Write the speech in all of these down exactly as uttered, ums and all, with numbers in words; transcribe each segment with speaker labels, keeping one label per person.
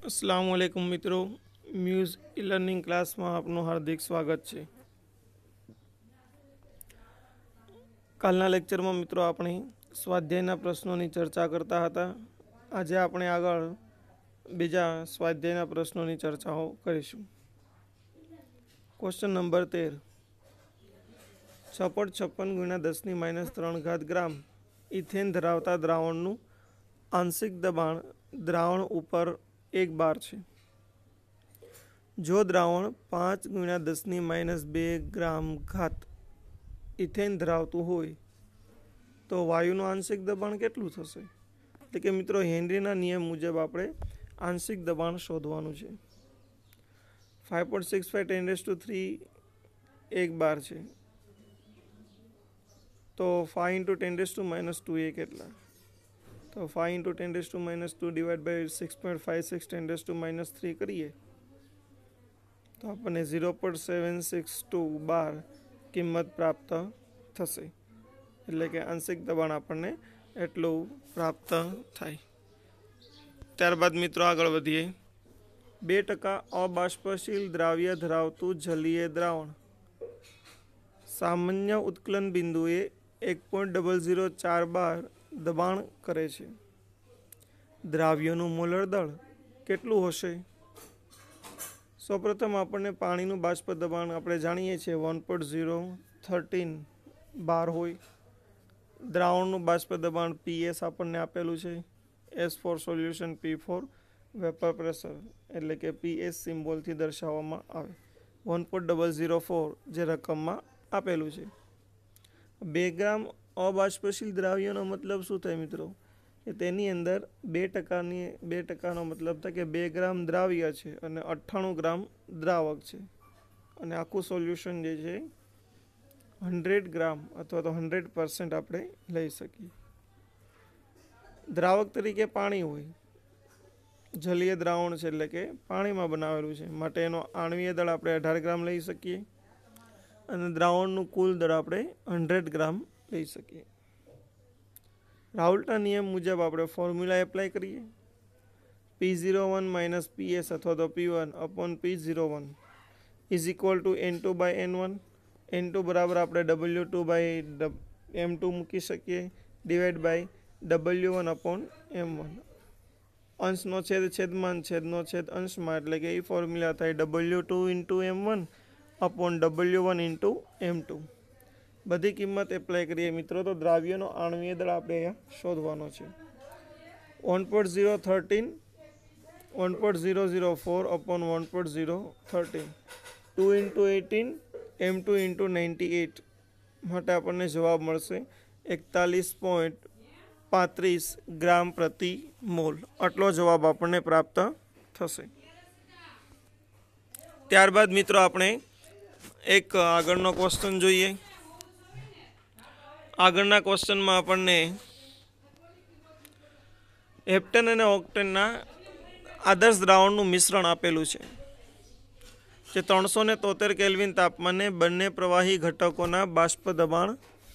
Speaker 1: अस्सलाम वालेकुम मित्रों, म्यूज़ ई लर्निंग क्लास में आपનું हार्दिक स्वागत है। કાલના લેક્ચરમાં મિત્રો આપણે સ્વાધ્યાયના પ્રશ્નોની ચર્ચા કરતા હતા। આજે આપણે આગળ બીજા સ્વાધ્યાયના પ્રશ્નોની ચર્ચાઓ કરીશું। ક્વેશ્ચન નંબર તેર, છ પોઈન્ટ છપ્પન ગુણ્યા દસની માઇનસ ત્રણ ઘાત ગ્રામ ઇથેન ધરાવતા દ્રાવણનું આંશિક દબાણ દ્રાવણ ઉપર એક બાર છે। જો દ્રાવણ પાંચ ગુણ્યા દસની માઇનસ બે ગ્રામ ઘાત ઇથેન ધરાવતું હોય તો વાયુનું આંશિક દબાણ કેટલું થશે? એટલે કે મિત્રો હેનરીના નિયમ મુજબ આપણે આંશિક દબાણ શોધવાનું છે। Five point six five ten raise two three એક બાર છે, તો five into ten raise two minus two એ કેટલા? તો five into ten raise two minus two divide by six point five six ten raise two minus three करिए तो अपने zero point seven six two bar किंमत प्राप्त थशे। एटले के आंशिक दबाण आपने एटलू प्राप्त थाय। त्यारबाद मित्रों आगळ वधीए। बे टका अबाष्पशील द्राव्य धरावतुं जलीय द्रावण सामान्य उत्कलन बिंदुए एक पॉइंट डबल जीरो चार बार दबाण करे छे। द्राव्यનું મોલર દળ કેટલું હશે? સૌપ્રથમ આપણને પાણીનું બાષ્પ દબાણ આપણે જાણીએ છીએ one point zero thirteen bar હોય। દ્રાવણનું બાષ્પ દબાણ પીએસ આપણને આપેલું છે, S for solution, P for vapour pressure, એટલે કે પીએસ સિમ્બોલથી દર્શાવવામાં આવે। One point double zero four જે રકમમાં આપેલું છે। બે ગ્રામ अबाष्पशील द्राव्यનો मतलब શું થાય મિત્રો? કે તેની અંદર બે ટકાની બે ટકાનો મતલબ થાય કે બે ગ્રામ દ્રાવ્ય છે અને અઠ્ઠાણું ગ્રામ દ્રાવક છે, અને આખું સોલ્યુશન જે છે હંડ્રેડ ગ્રામ અથવા તો હંડ્રેડ પર્સન્ટ આપણે લઈ શકીએ। દ્રાવક તરીકે પાણી હોય, જલીય દ્રાવણ છે એટલે કે પાણીમાં બનાવેલું છે, માટે એનો આણ્વીય દળ આપણે અઢાર ગ્રામ લઈ શકીએ અને દ્રાવણનું કુલ દળ આપણે હંડ્રેડ ગ્રામ લઈ શકીએ। રાઉલ્ટના નિયમ મુજબ આપણે ફોર્મ્યુલા એપ્લાય કરીએ। P zero one minus P S અથવા તો P one upon P zero one is equal to N two by N one. N two બરાબર આપણે W two by M two મૂકી શકીએ, divide by W one upon M one. અંશનો છેદ છેદમાં, છેદનો છેદ અંશમાં, એટલે કે એ ફોર્મ્યુલા થાય W two into M one upon W one into M two. બધી કિંમત એપ્લાય કરીએ મિત્રો તો દ્રાવ્યનો આણ્વીય દળ આપણે અહીંયા શોધવાનો છે। One point zero thirteen one point zero zero four upon one point zero thirteen two into eighteen M two into ninety eight માટે આપણને જવાબ મળશે એકતાલીસ પોઈન્ટ પાંત્રીસ ગ્રામ પ્રતિ મોલ। આટલો જવાબ આપણને પ્રાપ્ત થશે। ત્યારબાદ મિત્રો આપણે એક આગળનો ક્વેશ્ચન જોઈએ। આગળના ક્વેશ્ચનમાં આપણને હેપ્ટન અને ઓક્ટેનના આદર્શ દ્રાવણનું મિશ્રણ આપેલું છે, જે ત્રણસો ને તોતેર કેલ્વિન તાપમાને બંને પ્રવાહી ઘટકોના બાષ્પ દબાણ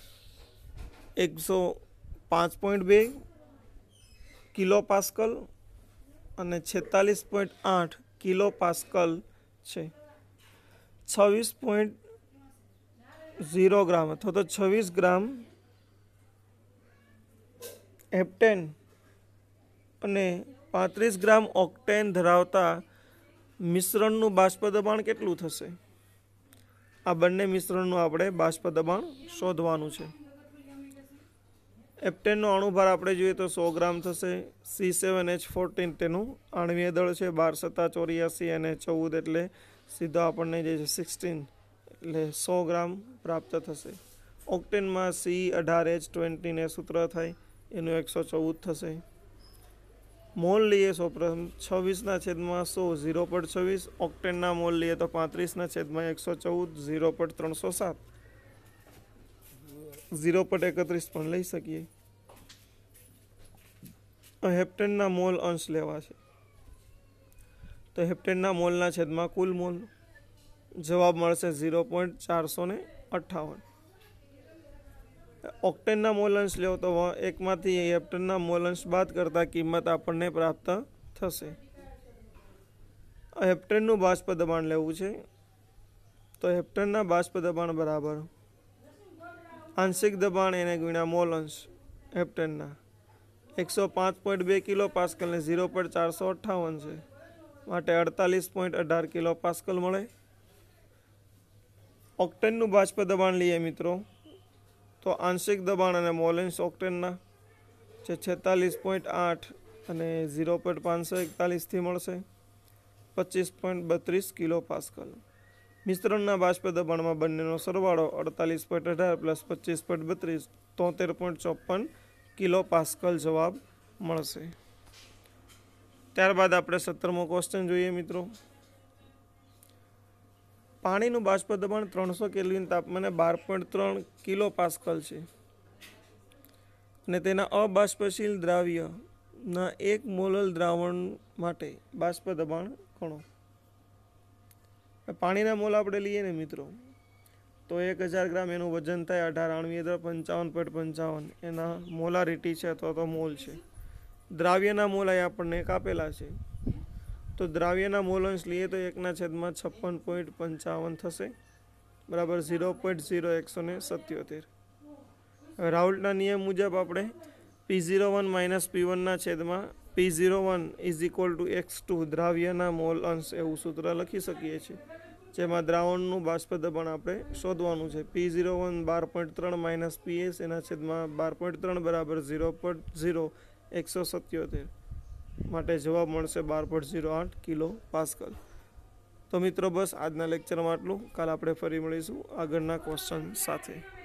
Speaker 1: એકસો પાંચ પોઈન્ટ બે કિલો પાસ્કલ અને છેતાલીસ પોઈન્ટ આઠ કિલો પાસ્કલ છે। છવ્વીસ પોઈન્ટ ઝીરો ગ્રામ અથવા તો છવ્વીસ ગ્રામ હેપ્ટેન અને પાંત્રીસ ગ્રામ ઓક્ટેન ધરાવતા મિશ્રણનું બાષ્પ દબાણ કેટલું થશે? આ બંને મિશ્રણનું આપણે બાષ્પ દબાણ શોધવાનું છે। હેપ્ટેનનો અણુભાર આપણે જોઈએ તો સો ગ્રામ થશે। સી સેવન એચ ફોર્ટીન તેનું આણ્વીય દળ છે, બાર સત્તા ચોર્યાસી અને ચૌદ એટલે સીધો આપણને જે છે સિક્સટીન એટલે સો ગ્રામ પ્રાપ્ત થશે। ઓક્ટેનમાં સી અઢાર એચ ટ્વેન્ટીને સૂત્ર થાય એનું એકસો ચૌદ થશે। મોલ લઈએ સૌપ્રથમ છવ્વીસના છેદમાં સો ઝીરો પોઈન્ટ છવ્વીસ, ઓક્ટેનના મોલ લઈએ તો પાંત્રીસના છેદમાં એકસો ચૌદ ઝીરો પોઈન્ટ ત્રણસો સાત, ઝીરો પોઈન્ટ એકત્રીસ પણ લઈ શકીએ। હેપ્ટેનના મોલ અંશ લેવા છે તો હેપ્ટેનના મોલના છેદમાં કુલ મોલ, જવાબ મળશે ઝીરો પોઈન્ટ ચારસો ને અઠ્ઠાવન। ઓક્ટેનના મોલ અંશ લેવો તો એકમાંથી હેપ્ટનના મોલ અંશ બાદ કરતા કિંમત આપણને પ્રાપ્ત થશે। હેપ્ટેનનું બાષ્પ દબાણ લેવું છે, તો હેપ્ટેનના બાષ્પ દબાણ બરાબર આંશિક દબાણ એને ગુણ્યા મોલ અંશ હેપ્ટેનના એકસો પાંચ પોઈન્ટ બે કિલો પાસ્કલ ને ઝીરો પોઈન્ટ ચારસો અઠ્ઠાવન છે, માટે અડતાલીસ પોઈન્ટ અઢાર કિલો પાસ્કલ મળે. ઓક્ટેનનું બાષ્પ દબાણ લઈએ મિત્રો, તો આંશિક દબાણ અને મોલ અંશ ઓક્ટેનના જે છેતાલીસ પોઈન્ટ આઠ અને ઝીરો પોઈન્ટ પાંચસો એકતાલીસથી મળશે પચીસ પોઈન્ટ બત્રીસ કિલો પાસ્કલ. મિશ્રણના બાષ્પ દબાણમાં બંનેનો સરવાળો અડતાલીસ પોઈન્ટ અઢાર પ્લસ પચીસ પોઈન્ટ બત્રીસ તોતેર પોઈન્ટ ચોપન કિલો પાસ્કલ જવાબ મળશે. ત્યારબાદ આપણે સત્તરમો ક્વેશ્ચન જોઈએ મિત્રો. પાણીનું બાષ્પ દબાણ ત્રણસો કેલ્વિન તાપમાને બાર પોઈન્ટ ત્રણ કિલો પાસ્કલ છે અને તેના અબાષ્પશીલ દ્રાવ્યના એક મોલલ દ્રાવણ માટે બાષ્પ દબાણ ગણો. પાણીના મોલ આપણે લઈએ ને મિત્રો, તો એક હજાર ગ્રામ એનું વજન થાય અઢાર આણવીય દર પંચાવન પોઈન્ટ પંચાવન એના મોલારિટી છે અથવા તો મોલ છે. દ્રાવ્યના મોલ અહીં આપણને કાપેલા છે, તો દ્રાવ્યના મોલ અંશ લઈએ તો એકના છેદમાં છપ્પન પોઈન્ટ પંચાવન થશે બરાબર ઝીરો પોઈન્ટ ઝીરો એકસો ને સત્યોતેર. હવે રાઉલ્ટના નિયમ મુજબ આપણે P zero one minus P વનના છેદમાં P zero one is equal to X two દ્રાવ્યના મોલ અંશ એવું સૂત્ર લખી શકીએ છીએ, જેમાં દ્રાવણનું બાષ્પ દબાણ આપણે શોધવાનું છે. પી ઝીરો વન બાર પોઈન્ટ ત્રણ માઇનસ પી એસ એના છેદમાં બાર પોઈન્ટ ત્રણ બરાબર ઝીરો પોઈન્ટ ઝીરો એકસો સત્યોતેર, માટે જવાબ મળશે બાર પોઈન્ટ ઝીરો આઠ કિલો પાસ્કલ. તો મિત્રો બસ આજના લેક્ચરમાં આટલું. કાલ આપણે ફરી મળીશું આગળના ક્વેશ્ચન સાથે.